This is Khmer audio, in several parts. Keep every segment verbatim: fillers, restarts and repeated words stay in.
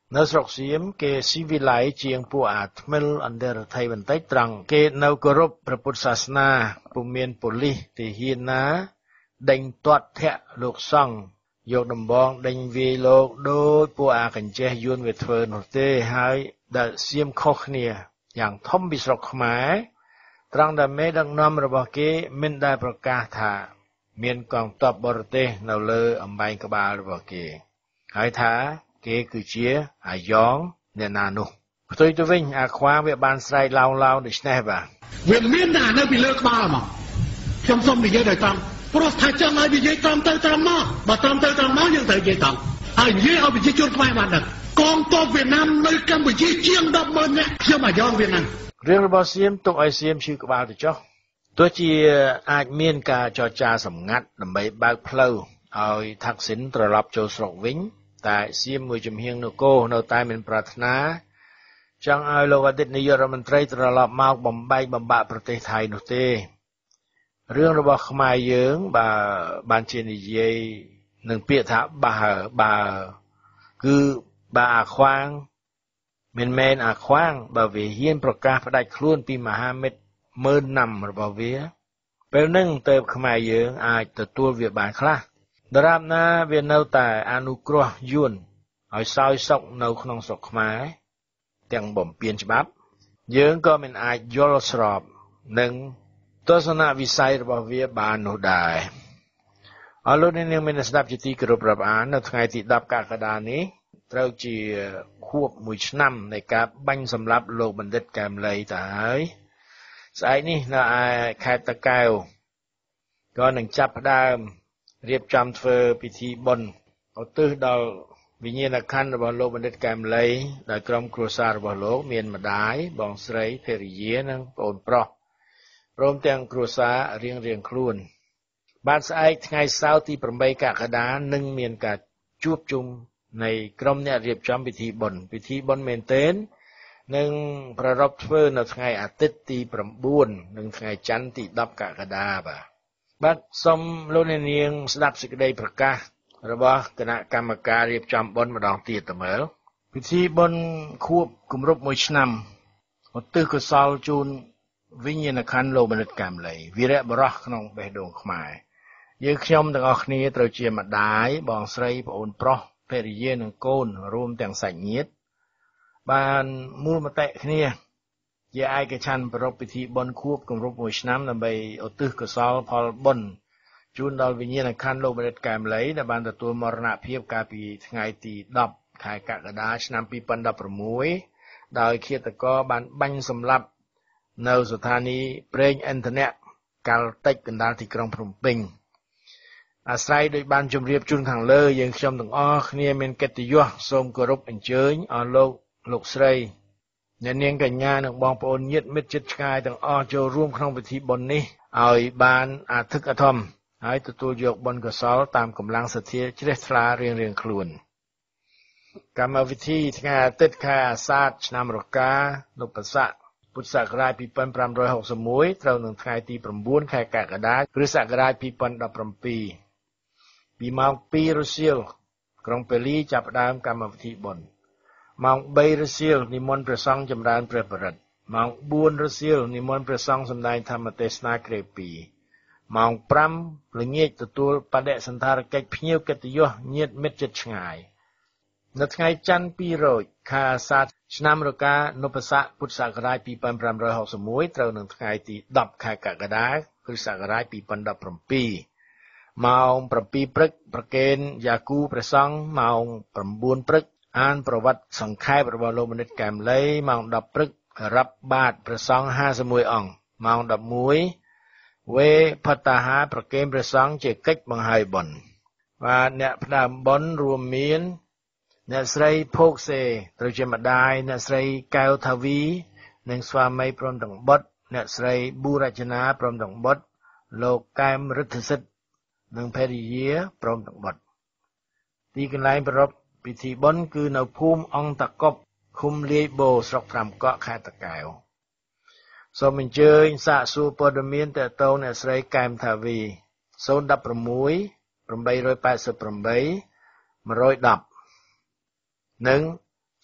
នៅស្រុកសៀមគេស៊ីវិល័យជាងពួកអាថ្មិលអន្តរថៃបន្តិចត្រង់គេនៅគោរពព្រះពុទ្ធសាសនាពុំមានប៉ូលីសទាហានណាដេញទាត់ធាក់លោកសង្ឃយកដំបងដេញវាយលោកដោយពួកអាកញ្ចេះយួនវាធ្វើនោះទេហើយដែលសៀមខុសគ្នាយ៉ាងធំពីស្រុកខ្មែរត្រង់ដែលមេដឹកនាំរបស់គេមិនដែលប្រកាសថាមានកងទ័ពបរទេសនៅលើអំបែងក្បាលរបស់គេហើយថាគេគឺជាអាយ៉ងអ្នកណានោះផ្ទុយទៅវិញអាខ្វាងវាបានស្រែកឡោងឡោងដូច្នេះបាទវាមានតែនៅពីលើក្បាលមកខ្ញុំសូមនិយាយដោយត្រង់ព្រោះថាចង់ឲ្យនិយាយត្រង់ទៅត្រង់មកបើត្រង់ទៅត្រង់មកយើងត្រូវនិយាយត្រង់ហើយនិយាយឲ្យប្រជាជនខ្មែរបានដឹងកងទ័ពវៀតណាមនៅកម្ពុជាជាង ដប់ម៉ឺន នាក់ខ្ញុំអាយ៉ងវៀតណាមរឿងរបស់សៀមទុកឲ្យសៀមឈឺក្បាលទៅចុះទោះជាអាចមានការចរចាសម្ងាត់ដើម្បីបើកផ្លូវឲ្យថាក់ស៊ីនត្រឡប់ចូលស្រុកវិញតែសៀមមួយចំហៀងនគរនៅតែមានប្រាថ្នាចង់ឲ្យលោកអតីតនាយករដ្ឋមន្ត្រីត្រឡប់មកបំបែកបំបាក់ប្រទេសថៃនោះទេរឿងរបស់ខ្មែរយើងបើបានជានិយាយនឹងពាក្យថាបើបើគឺបើអាខ្វាងមិនមែនអាខ្វាងបើវាហ៊ានប្រកាសផ្ដាច់ខ្លួនពីមហាមិត្តម៉ឺនណាំរបស់វាពេលហ្នឹងទៅខ្មែរយើងអាចទទួលវាបានខ្លះដរាបណាវានៅតែអនុគ្រោះយួនឲ្យសោយសុខនៅក្នុងស្រុកខ្មែរទាំងបំពេញច្បាប់យើងក៏មិនអាចយល់ស្របនឹងទស្សនវិស័យរបស់វាបាននោះដែរអរលោកអ្នកនាងមានស្ដាប់ជាទីគោរពរាប់អាននៅថ្ងៃទីដប់កក្កដានេះត្រូវជាខួបមួយឆ្នាំនៃការបាញ់សម្លាប់លោកបណ្ឌិតកែមលីទៅហើយស្អែកនេះនៅឯខេត្តតាកែវក៏នឹងចាប់ផ្ដើមរៀបចំធ្វើពិធីបុណ្យឧទ្ទិសដល់វិញ្ញាណក្ខន្ធរបស់លោកបណ្ឌិតកែមលីដោយក្រុមគ្រួសាររបស់លោកមានម្ដាយបងស្រីភរិយានិងប្អូនប្រុសព្រមទាំងគ្រួសាររៀងរៀងខ្លួនបាទស្អែកថ្ងៃសៅរ៍ទីប្រាំបីកក្កដានឹងមានការជួបជុំនៃក្រុមអ្នករៀបចំពិធីបុណ្យពិធីបុណ្យមែនទែននឹងប្រារព្ធធ្វើនៅថ្ងៃអាទិត្យទីប្រាំបួននិងថ្ងៃច័ន្ទទីដប់កក្កដាបាទបាទសូមលោកអ្នកនាងស្ដាប់សេចក្តីប្រកាសរបស់គណៈកម្មការរៀបចំបុណ្យម្ដងទៀតតើមើលពិធីបុណ្យខួបគម្រប់មួយឆ្នាំឧទ្ទិសកុសលជូនវិញ្ញាណក្ខន្ធលោកបណ្ឌិតកែមលីវីរៈបុរសក្នុងបេះដូងខ្មែរយើងខ្ញុំទាំងអស់គ្នាត្រូវជាម្ដាយបងស្រីប្អូនប្រុសភរិយានិងកូនរួមទាំងសាច់ញាតិបានមូលមតិគ្នាជាឯកច្ឆន្ទប្រារព្ធពិធីបុណ្យខួបគម្រប់មួយឆ្នាំដើម្បីឧទ្ទិសកុសលផលបុណ្យជូនដល់វិញ្ញាណក្ខន្ធលោកបណ្ឌិតកែមលីដែលបានទទួលមរណភាពកាលពីថ្ងៃទីដប់ខែកក្កដាឆ្នាំពីរពាន់ដប់ប្រាំមួយដោយឃាតករបានបាញ់សម្លាប់នៅស្ថានីយ៍ប្រេងឥន្ធនៈកាល់តិចកណ្ដាលទីក្រុងភ្នំពេញអាស្រ័យដោយបានជម្រាបជូនខាងលើយើងខ្ញុំទាំងអស់គ្នាមានកិត្តិយសសូមគោរពអញ្ជើញអស់លោកលោកស្រីអ្នកនាងកញ្ញានិងបងប្អូនញាតិមិត្តជិតឆ្ងាយទាំងអស់ចូលរួមក្នុងពិធីបុណ្យនេះឲ្យបានអធិកអធមហើយទទួលយកបុណ្យកុសលតាមកម្លាំងសទ្ធាជ្រះថ្លារៀងរៀងខ្លួនកម្មវិធីថ្ងៃអាទិត្យខែអាសាឍឆ្នាំរកានពស័កពុទ្ធសករាជពីរពាន់ប្រាំរយហកសិបមួយត្រូវនឹងថ្ងៃទីប្រាំបួនខែកក្កដាគ្រិស្តសករាជពីរពាន់ដប់ប្រាំពីរពីម៉ោងពីររសៀលក្រុងប៉េលីចាប់ផ្ដើមកម្មវិធីបុណ្យម៉ោងបីរសៀលនិមន្តព្រះសង្ឃចម្រើនព្រះបរិត្តម៉ោងបួនរសៀលនិមន្តព្រះសង្ឃសម្ដែងធម្មទេសនាក្រេពីរម៉ោងប្រាំល្ងាចទទួលបដិសណ្ឋារកិច្ចភ្ញៀវកិត្តិយសញាតិមិត្តជិតឆ្ងាយនៅថ្ងៃច័ន្ទពីររោចខែអាសាឍឆ្នាំរកានពស័កពុទ្ធសករាជពីរពាន់ប្រាំរយហកសិបមួយត្រូវនឹងថ្ងៃទីដប់ខែកក្កដាគ្រិស្តសករាជពីរពាន់ដប់ប្រាំពីរម៉ោងប្រាំពីរព្រឹកប្រគេនយ៉ាគូព្រះសង្ឃម៉ោងប្រាំបួនព្រឹកអានប្រវត្តិសង្ខេបរបស់លោកបណ្ឌិតកែមលីម៉ោងដប់ព្រឹករាប់បាតព្រះសង្ឃห้าสิบเอ็ดអង្គម៉ោងដប់មួយវេផតាហាប្រគេនព្រះសង្ឃជាកិច្ចបង្ហើយបុណ្យបាទអ្នកផ្ដើមបុណ្យរួមមានអ្នកស្រីភោគសេត្រូវជាម្ដាយអ្នកស្រីកែវថាវីនិងស្វាមីព្រមទាំងបុត្រអ្នកស្រីប៊ូរចនាព្រមទាំងបុត្រលោកកែមរិទ្ធសិទ្ធិនិងភរិយាព្រមទាំងបុត្រទីកន្លែងប្រារព្ធពិធីបុណ្យគឺនៅភូមិអង្គតកប់ឃុំលាយបូស្រុកត្រាំកក់ខេត្តតាកែវសូមអញ្ជើញសាកសួរព័ត៌មានទាក់ទងអ្នកស្រីកែមថាវីศูนย์ หนึ่ง หก แปด แปด แปด หนึ่ง หนึ่ง ศูนย์ និង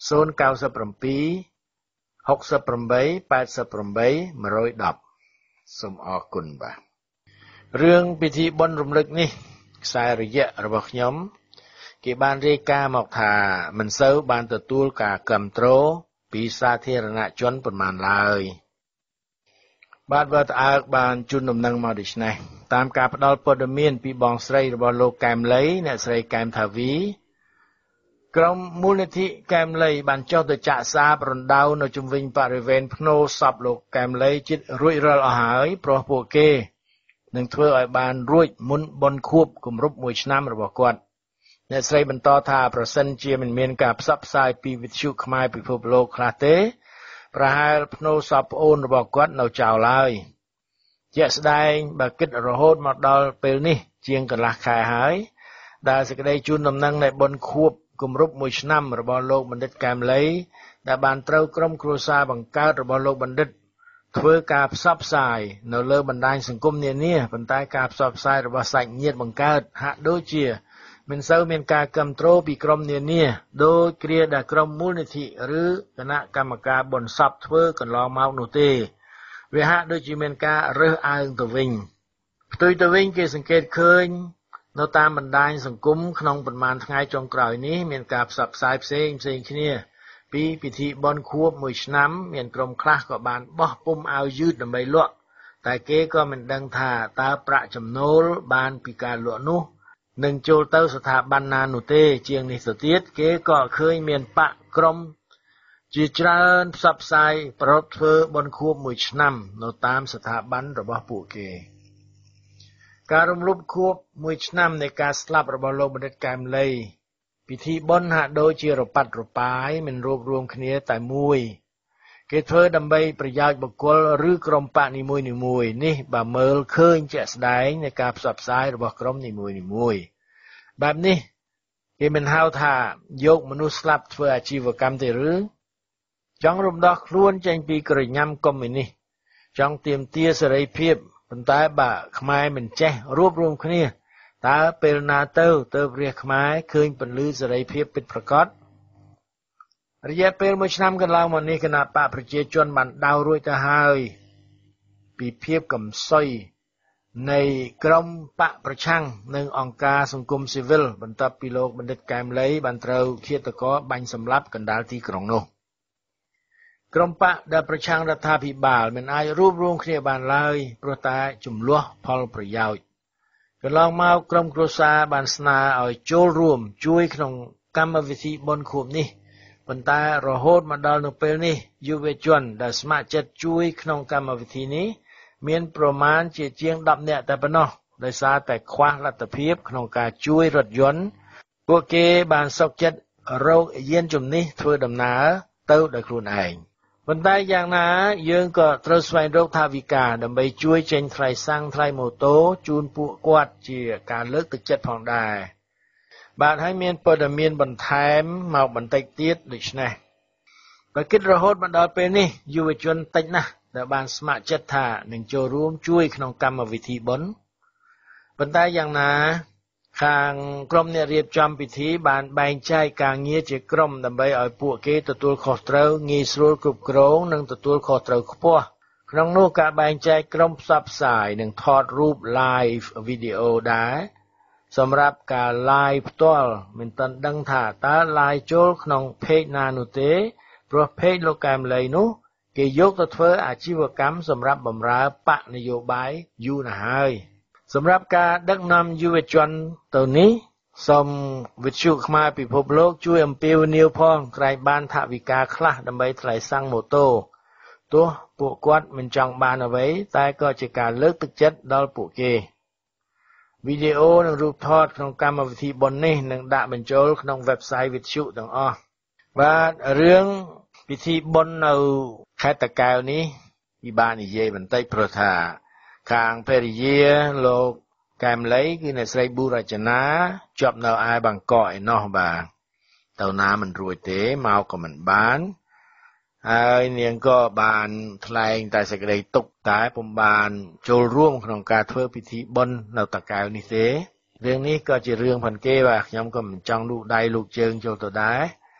ศูนย์เก้าสิบปีหกสิบแปดแปดสิบแปดมารอยดับសូមអរគុណបាទរឿងពិធីបុណ្យរំលឹកនេះខ្សែរយៈរបស់ខ្ញុំគេបានរាយការណ៍មកថាមិនសូវបានទទួលការគាំទ្រពីសាធារណជនប៉ុន្មានឡើយបាទវត្តអើកបានជូនដំណឹងមកដូចនេះតាមការផ្ដល់ព័ត៌មានពីបងស្រីរបស់លោកកែមលីអ្នកស្រីកែមថាវីក្រុមមូលនិធិកែមលីបានចុះទៅចាក់សាបរណ្ដៅនៅជុំវិញបរិវេណភ្នូសពលោកកែមលីជិតរួចរាល់អស់ហើយព្រោះពួកគេនឹងធ្វើឲ្យបានរួចមុនបុណ្យខួបគម្រប់មួយឆ្នាំរបស់គាត់អ្នកស្រីបន្តថាប្រសិនជាមិនមានការផ្សព្វផ្សាយពីវិទ្យុខ្មែរពិភពលោកខ្លះទេប្រហែលភ្នូសពប្អូនរបស់គាត់នៅចោលហើយជាក់ស្ដែងបើគិតរហូតមកដល់ពេលនេះជាងកន្លះខែហើយដែលសេចក្តីជូនដំណឹងនៃបុណ្យខួបគម្រប់មួយឆ្នាំរបស់លោកបណ្ឌិតកែមលីដែលបានត្រូវក្រុមគ្រួសារបង្កើតរបស់លោកបណ្ឌិតធ្វើការផ្សព្វផ្សាយនៅលើបណ្ដាញសង្គមនានាប៉ុន្តែការផ្សព្វផ្សាយរបស់សាច់ញាតិបង្កើតហាក់ដូចជាមិនសូវមានការគាំទ្រពីក្រុមនានាដោយគ្រាដែលក្រុមមូលនិធិឬគណៈកម្មការបុណ្យសពធ្វើកន្លងមកនោះទេវាហាក់ដូចជាមានការរើសអើងទៅវិញផ្ទុយទៅវិញគេសង្កេតឃើញនៅតាមបណ្ដាញសង្គមក្នុងប្រមាណថ្ងៃចុងក្រោយនេះមានការផ្សព្វផ្សាយផ្សេងផ្សេងគ្នាពីពិធីបុណ្យខួបមួយឆ្នាំមានក្រុមខ្លះក៏បានបោះពុម្ពអាវយឺតដើម្បីលក់តែគេក៏មិនដឹងថាតើប្រាក់ចំណូលបានពីការលក់នោះនឹងចូលទៅស្ថាប័នណានោះទេជាងនេះទៅទៀតគេក៏ឃើញមានបកក្រុមជាច្រើនផ្សព្វផ្សាយប្រពធ្វើបុណ្យខួបមួយឆ្នាំនៅតាមស្ថាប័នរបស់ពួកគេការរំលឹកខួបមួយឆ្នាំនៃការស្លាប់របស់លោកបណ្ឌិតកែមលីពិធីបុណ្យហាក់ដូចជារប៉ាត់រប៉ាយមិនរួបរวมគ្នាតែមួយគេធ្វើដើម្បីប្រយោជន៍បុគ្គលឬក្រុមបកនីមួយៗនេះបើមើលឃើញជាក់ស្ដែងនៃការផ្សព្វផ្សាយរបស់ក្រុមនីមួយៗបែបនេះគេមិនហៅថាយកមនុស្សស្លាប់ធ្វើអាជីវកម្មទេឬចង់រំដោះខ្លួនចេញពីក្រញាំកុម្មុយនីសចង់ទាមទារសេរីភាពប៉ុន្តែបើខ្មែរមិនចេះរួបរวมគ្នាតើពេលណាទៅទៅព្រះខ្មែរឃើញពន្លឺសេរីភាពពិតប្រាកដរយៈពេលមួយឆ្នាំកន្លងមកនេះគណៈបកប្រជាជនបានដៅរួចទៅហើយពីភាពកំសុយនៃក្រុមបកប្រឆាំងនិងអង្គការសង្គមស៊ីវិលបន្ទាប់ពីលោកបណ្ឌិតកែមលីបានត្រូវឃាតករបាញ់សម្លាប់កណ្ដាលទីក្រុងនោះក្រុមបកដែលប្រឆាំងរដ្ឋាភិបាលមិនអាចរួបរวมគ្នាបានឡើយព្រោះតែចំនួនផលប្រយោជន៍កន្លងមកក្រុមគ្រួសារបានស្នើឲ្យចូលរួមជួយក្នុងកម្មវិធីបុណ្យខួបនេះប៉ុន្តែរហូតមកដល់នៅពេលនេះយុវជនដែលស្ម័គ្រចិត្តជួយក្នុងកម្មវិធីនេះមានប្រមាណជាជាងដប់នាក់តែប៉ុណ្ណោះដោយសារតែខ្វះលទ្ធភាពក្នុងការជួយរថយន្តពួកគេបានសុខចិត្តរកយានជំនិះធ្វើដំណើរទៅដោយខ្លួនឯងប៉ុន្តែយ៉ាងណាយើងក៏ត្រូវស្វែងរកថវិកាដើម្បីជួយចេញថ្លៃសាំងថ្លៃម៉ូតូជូនពួកគាត់ជាការលើកទឹកចិត្តផងដែរបាទហើយមានព័ត៌មានបន្ថែមមកបន្តិចទៀតដូចនេះបើគិតរហូតមកដល់ពេលនេះយុវជនតិចណាស់ដែលបានស្ម័គ្រចិត្តថានឹងចូលរួមជួយក្នុងកម្មវិធីបុណ្យប៉ុន្តែយ៉ាងណាខាងក្រុមអ្នករៀបចំពិធីបានបែងចែកការងារជាក្រុមដើម្បីឲ្យពួកគេទទួលខុសត្រូវងាយស្រួលគ្រប់គ្រងនិងទទួលខុសត្រូវខ្ពស់ក្នុងនោះការបែងចែកក្រុមផ្សព្វផ្សាយនិងថតរូប live វីដេអូដែរសម្រាប់ការ live ផ្ទាល់មិនទាន់ដឹងថាតើ live ចូលក្នុង page ណានោះទេព្រោះ page លោកកែមលីនោះគេយកទៅធ្វើអាជីវកម្មសម្រាប់បម្រើបកនយោបាយយូរណាស់ហើយសម្រាប់ការដឹកនាំយុវជនទៅនេះសូមវិទ្យុខ្មែរពិភពលោកជួយអំពាវនាវផងក្រែងបានថវិកាខ្លះដើម្បីថ្លៃសាំងម៉ូតូទោះពួកគាត់មិនចង់បានអ្វីតែក៏ជាការលើកទឹកចិត្តដល់ពួកគេវីដេអូនិងរូបថតក្នុងកម្មវិធីបុណ្យនេះនឹងដាក់បញ្ចូលក្នុង website វិទ្យុទាំងអស់បាទរឿងពិធីបុណ្យនៅខេត្តតាកែវនេះពិបាកនិយាយបន្តិចព្រោះថាខាងភរិយាលោកកែមលីគឺអ្នកស្រីប៊ូរចនាជាប់នៅឯបាងកកឯណោះបាទទៅណាមិនរួចទេមកក៏មិនបានហើយនាងក៏បានថ្លែងតែសេចក្តីទុក្ខតែពុំបានចូលរួមក្នុងការធ្វើពិធីបុណ្យនៅតាកែវនេះទេរឿងនេះក៏ជារឿងផងគេបាទខ្ញុំក៏មិនចង់លូកដៃលូកជើងចូលទៅដែរ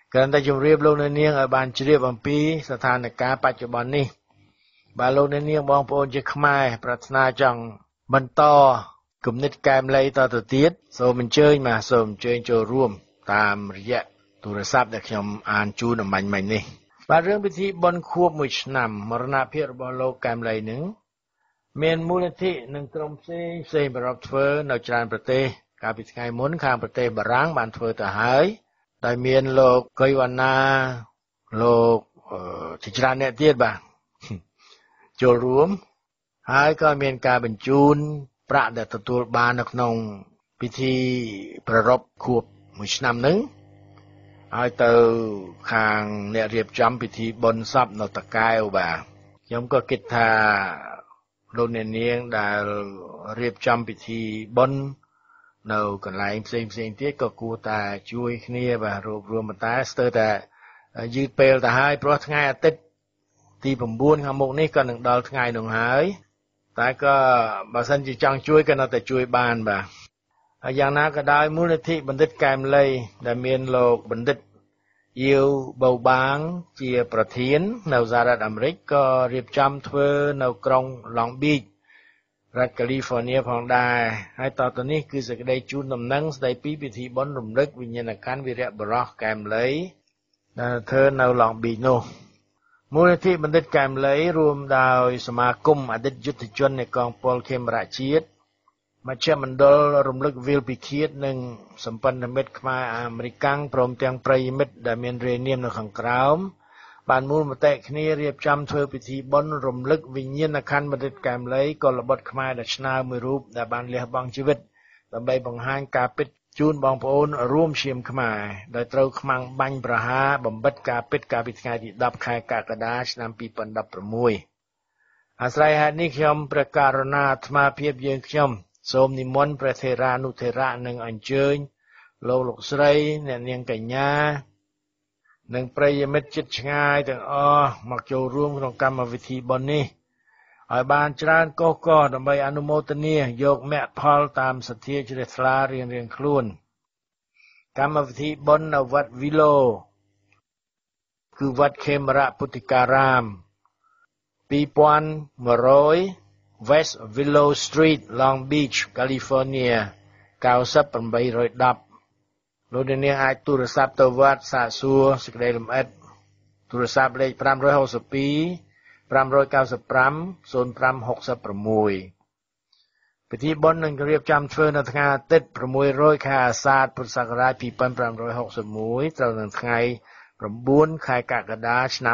กันแต่จุมเรียบโลกในเนียงบานเรียบอัมพีสถานการณ์ปัจจุบันนี้บาโลกในเนียงบองโปนจะขมายปรารถนาจังบรรต่อกลุ่มนิดแกมเลยต่อตัวเตี้ยโซมันเจยมาโซมเจยโจร่วมตามระยะโทรศัพท์เด็กยมอ่านจูนมันมันนี่บางเรื่องพิธีบนควบมุชนำมรณะเพียบบอลโลกแกมเลยหนึ่งเมียนมูลนิธิหนึ่งตรมเซเซบรับเฟอร์นจานประเทศการพิธีไงมุนข้างประเทศบารังบานเฟอร์ตะหายได้เมียนโลกกอยวันนาโลกทิจารเนเตียบางโจรวมหายก็เมียนการบรรจุนประเดตตัวบานนงพิธีประรบควบมุชนำหนึ่งเอาเตอข้างเนี่ยเรียบจำพิธีบนซับนตะกายบ่ายมก็คิดท่าโลกเนียงได้เรียบจำพิธีบนเนากันหลายเสียงเสียงที่ก็กูตาช่วยเนี่ยบ่ารวบรวมมาตาสเตอร์แต่ยืดเปลแต่หายเพราะง่ายติดที่ผมบุญขโมกนี้ก็หนึ่งดอลง่ายหนึ่งหายแต่ก็บางสันจะจังช่วยกันเอาแต่ช่วยบ้านบ่อย่างนั้นก็ได้มูลนิธิบัณฑิตแกมเลยได้เมียนโลกบัณฑิตเยียวเบาบางเจียประเทียนในสหรัฐอเมริกก็เรียบจำเพื่อในกรุงลองบีชรัฐแคลิฟอร์เนียพองได้ให้ต่อตอนนี้คือสกได้จูนนำนังสได้ปีพิธีบนรำลึกวิญญาณการวิริยบรอกแกมเลยเธอในลองบีโนมูลนิธิบัณฑิตแกมเลยรวมดาวสมาคมอดีตยุทธชนในกองพลเคมราชีตมาเชื่อมันดลรำลึกวิลปิเคียดหนึ่งสัมพันธมิตรขมาอเมริกันพร้อมเตียงปริมิตรดามินเรเนียมในขังกราวบานมูลมาแตะคณีเรียบจำเธอพิธีบนรำลึกวิญญาณคันบัณฑิตแกมเลยก็ระบดขมาดัชนามือรูปดาบานเลียบังชีวิตลำใบบังหางกาปิดจูนบองโอนร่วมเชียมขมาโดยเต้าขมังบังประหาบ่มบัดกาปิดกาปิดไงที่ดับคายกากระดาษนำปีปันดับประมวยอาศัยหานิขยมประการนาธมาเพียบเยืองขยมโสมนิมนต์พระเทรานุเทระหนึ่งอัญเชิญโลลกสไรเนี่ยเนียงกัญญาหนึ่งประยมิตรจิตง่ายแต่อ๋อมักโจร่วมក្នុងកម្មវិធីបននេះឲ្យបានច្រើនកុសកដើម្បីអនុមោទនាយកមគ្គផលតាមសទ្ធាជ្រះថ្លារៀងរៀងខ្លួនកម្មវិធីបននៅវត្តវិឡូគឺវត្តខេមរៈពុទ្ធិការាមពីរពាន់មួយរយWest Willow Street Long Beach California เก้าสิบแปดร้อยสิบលោកអ្នកនាងអាចទូរស័ព្ទទៅវត្តសាកសួរសេចក្តីលម្អិតទូរស័ព្ទលេខ562 595 0566ពិធីបុណ្យនឹងរៀបចំធ្វើនៅថ្ងៃអាទិត្យ6រោចខែអាសាឍពុទ្ធសករាជ2561ត្រូវនឹងថ្ងៃ9ខែកក្កដាឆ្នាំ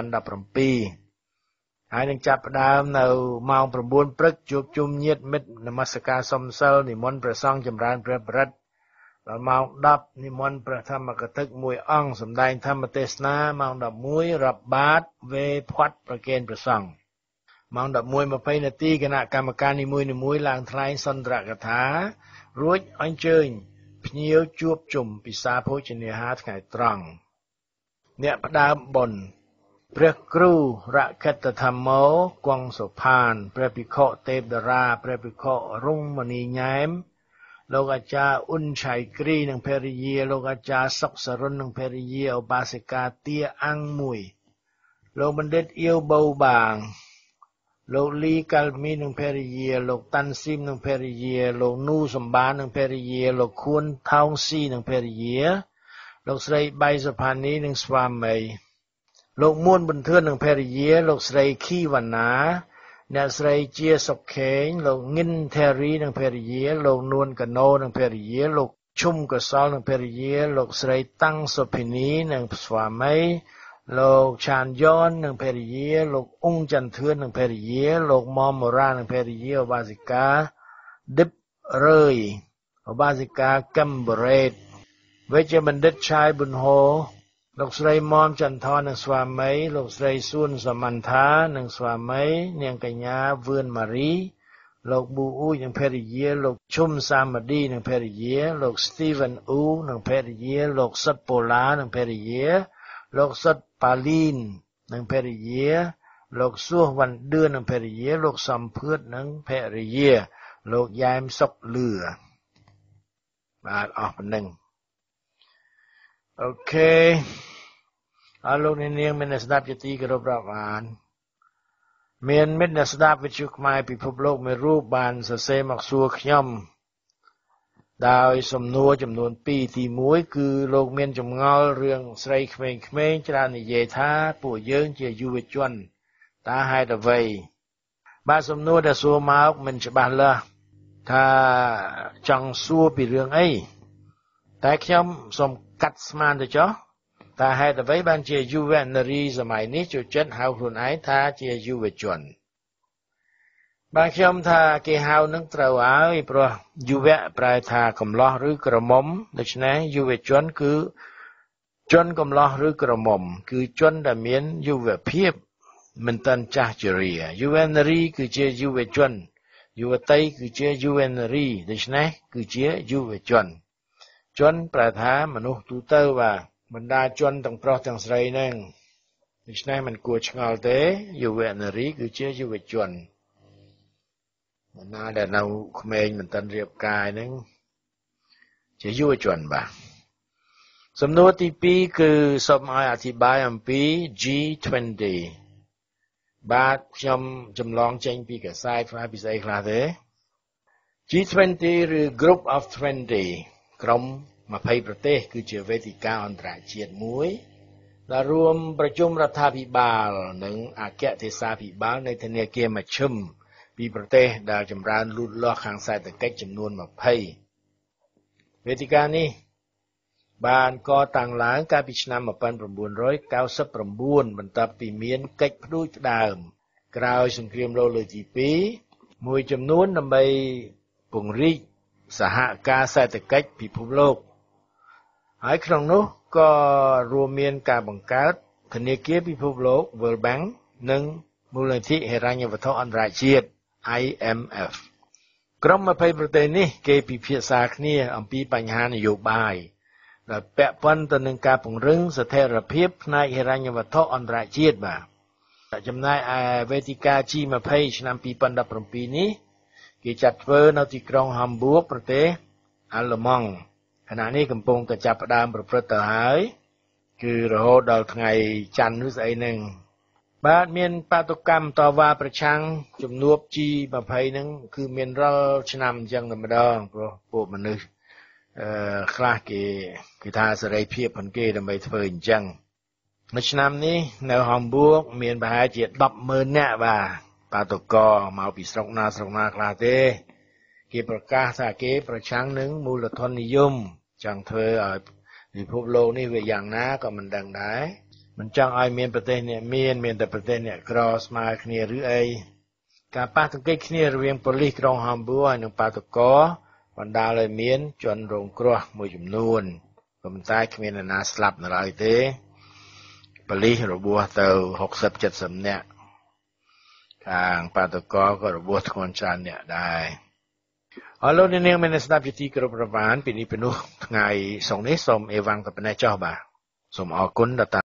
2017ហើយនឹងចាប់ផ្ដើមនៅម៉ោង9ព្រឹកជួបជុំញាតិមិត្តនមស្ការសុំសិលនិមន្តព្រះសង្ឃចម្រើនព្រះបរិត្តដល់ម៉ោង10និមន្តព្រះធម្មកថាមួយអង្គសម្ដែងធម្មទេសនាម៉ោង11រាប់បាតវេផាត់ប្រគេនព្រះសង្ឃម៉ោង11:20នាទីគណៈកម្មការនីមួយៗឡើងថ្លែងសន្ទរកថារួចអញ្ជើញភ្ញៀវជួបជុំពិសាភោជនាហារថ្ងៃត្រង់អ្នកផ្ដើមបុណ្យព្រះគ្រូរកិតធម្មោគង់សុផានព្រះភិក្ខុទេពតារាព្រះភិក្ខុរុងមณีញ៉ែមលោកអាចារ្យអ៊ុនឆៃគ្រីនិងភរិយាលោកអាចារ្យសុកសរុននិងភរិយាឧបាសិកាទាអាំងមួយលោកបណ្ឌិតអៀវបូបាងលោកលីកាល់មីនិងភរិយាលោកតាន់ស៊ីមនិងភរិយាលោកនូសម្បាននិងភរិយាលោកខួនថោងស៊ីនិងភរិយាលោកស្រីបៃសុផានីនិងស្វាមីលោកមួនបន្ទឿននិងភរិយាលោកស្រីខីវណ្ណាអ្នកស្រីជាសុកខេងលោកងិនថេរីនិងភរិយាលោកនួនកណូនិងភរិយាលោកឈុំកសលនិងភរិយាលោកស្រីតាំងសុភិនីនិងស្វាមីលោកឆានយ៉ននិងភរិយាលោកអ៊ុងចន្ទធឿននិងភរិយាលោកម៉មមរ៉ានិងភរិយាឧបាសិកាឌិបរើយឧបាសិកាកឹមបរ៉េតវេជ្ជបណ្ឌិតឆាយប៊ុនហូលោកស្រីម៉មចន្ទថននិងស្វាមីលោកស្រីសួនសមន្ថានិងស្វាមីនាងកញ្ញាវឿនម៉ារីលោកប៊ូអ៊ូនិងភរិយាលោកឈុំសាមឌីនិងភរិយាលោកស្ទីវ៉ាន់អ៊ូនិងភរិយាលោកសុតប៉ូឡានិងភរិយាលោកសុតប៉ាលីននិងភរិយាលោកសួសវ៉ាន់ឌឿននិងភរិយាលោកសំភឿតនិងភរិយាលោកយ៉ែមសុកលឿបាទអស់ប៉ុណ្ណឹងអូខេអរលោកអ្នកនាងមានស្ដាប់ជាទីគោរពរាប់អានមានមិត្តអ្នកស្ដាប់វិទ្យុខ្មែរពិភពលោកមួយរូបបានសរសេរមកសួរខ្ញុំដោយសំណួរចំនួនពីរទីមួយគឺលោកមានចម្ងល់រឿងស្រីក្មេងៗច្រើននិយាយថាពួកយើងជាយុវជនតើហេតុអ្វីបាទសំណួរដែលសួរមកមិនច្បាស់លាស់ថាចង់សួរពីរឿងអីតែខ្ញុំសូមកាត់ស្មានទៅចុះតើហេតុអ្វីបានជាយុវនារីសម័យនេះចូលចិត្តហៅខ្លួនឯងថាជាយុវជនបាទខ្ញុំថាគេហៅនឹងត្រូវហើយព្រោះយុវៈប្រែថាកំឡោះឬក្រមុំដូច្នេះយុវជនគឺជនកំឡោះឬក្រមុំគឺជនដែលមានយុវភាពមិនតាន់ចាស់ជរាយុវនារីគឺជាយុវជនយុវតីគឺជាយុវនារីដូច្នេះគឺជាយុវជនជនប្រែថាមនុស្សទូទៅបាទបណ្ដាជនទាំងប្រុសទាំងស្រីហ្នឹងដូច្នេះមិនគួរឆ្ងល់ទេយុវនារីគឺជាយុវជនណាដែលនៅក្មេងមិនទាន់រៀបការហ្នឹងជាយុវជនបាទសំណួរទីពីរគឺសូមឲ្យអធិប្បាយអំពី G ยี่สิบ បាទខ្ញុំចម្លងចេញពីកាសែតខ្លះពីស្អីខ្លះទេ G ยี่สิบ ឬ Group of ยี่สิบ ក្រុមยี่สิบប្រទេសគឺជាវេទិកាអន្តរជាតិមួយដែលរួមប្រជុំរដ្ឋាភិបាលនិងអគ្គទេសាភិបាលនៃធនាគារមជ្ឈិមពីប្រទេសដែលចម្រើនលូតលាស់ខាងសេដ្ឋកិច្ចចំនួនยี่สิบវេទិកានេះបានកតាំងឡើងកាលពីឆ្នាំmột nghìn chín trăm chín mươi chínបន្ទាប់ពីមានកិច្ចផ្ដួចផ្ដើមក្រោយសង្គ្រាមលោកលើកទីពីរមួយចំនួនដើម្បីពង្រីកសហការសេដ្ឋកិច្ចពិភពលោកហើយក្នុងនោះក៏រួមមានការបង្កើតធនាគារពិភពលោក World Bank និងមូលនិធិហិរញ្ញវត្ថុអន្តរជាតិ I M F ក្រុមยี่สิบប្រទេសនេះគេពិភាក្សាគ្នាអំពីបញ្ហានយោបាយដែលពាក់ព័ន្ធទៅនឹងការពង្រឹងស្ថិរភាពផ្នែកហិរញ្ញវត្ថុអន្តរជាតិបាទចំណែកឯវេទិកា G ยี่สิบឆ្នាំยี่สิบสิบเจ็ดនេះគេចាត់ធ្វើនៅទីក្រុង Hamburg ប្រទេសអាល្លឺម៉ង់ខណៈនេះកំពុងតែចាប់ផ្ដើមប្រព្រឹត្តទៅហើយគឺរហូតដល់ថ្ងៃច័ន្ទឬស្អីហ្នឹងបាទមានបាតុកម្មតវ៉ាប្រឆាំងជំនួប G ยี่สิบហ្នឹងគឺមានរាល់ឆ្នាំអញ្ចឹងតែម្ដងព្រោះពួកមនុស្សអឺខ្លះគេគេថាសេរីភាពផងគេដើម្បីធ្វើអញ្ចឹងនៅឆ្នាំនេះនៅ Hamburg មានប្រហែលជាដប់ម៉ឺននាក់បាទបាតុករមកពីស្រុកណាស្រុកណាខ្លះទេគេប្រកាសថាគេប្រឆាំងនឹងមូលធននិយមចង់ធ្វើឲ្យពិភពលោកនេះវាយ៉ាងណាក៏មិនដឹងដែរមិនចង់ឲ្យមានប្រទេសអ្នកមានមានតែប្រទេសអ្នកក្រស្មើគ្នាឬអីការប៉ះទង្គិចគ្នារវាងប៉ូលីសក្រុង Hamburg ហើយនិងបាតុករបណ្ដាលឲ្យមានជនរងគ្រោះមួយចំនួនប៉ុន្តែគ្មាននរណាស្លាប់នៅឡើយទេប៉ូលីសរបួសទៅหกสิบ เจ็ดสิบនាក់ខាងបាតុករក៏របួសធ្ងន់ច្រើននាក់ដែរអរលោកអ្នកនាងមានស្ដាប់ជាទីគោរពរាប់អានពីនេះពីនោះថ្ងៃសុក្រនេះសូមអេវ៉ាំងទៅប៉ុណ្ណេះចុះបាទសូមអរគុណដល់